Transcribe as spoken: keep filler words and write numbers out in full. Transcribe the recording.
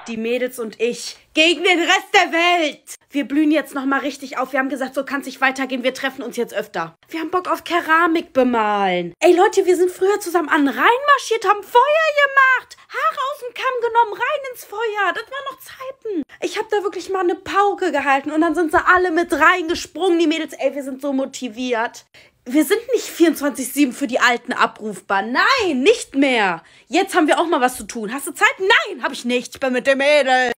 Die Mädels und ich gegen den Rest der Welt. Wir blühen jetzt nochmal richtig auf. Wir haben gesagt, so kann es nicht weitergehen. Wir treffen uns jetzt öfter. Wir haben Bock auf Keramik bemalen. Ey Leute, wir sind früher zusammen an den Rhein marschiert, haben Feuer gemacht. Haare aus dem Kamm genommen, rein ins Feuer. Das waren noch Zeiten. Ich habe da wirklich mal eine Pauke gehalten und dann sind sie alle mit reingesprungen. Die Mädels, ey, wir sind so motiviert. Wir sind nicht vierundzwanzig sieben für die Alten abrufbar. Nein, nicht mehr. Jetzt haben wir auch mal was zu tun. Hast du Zeit? Nein, habe ich nicht. Ich bin mit dem Mädel.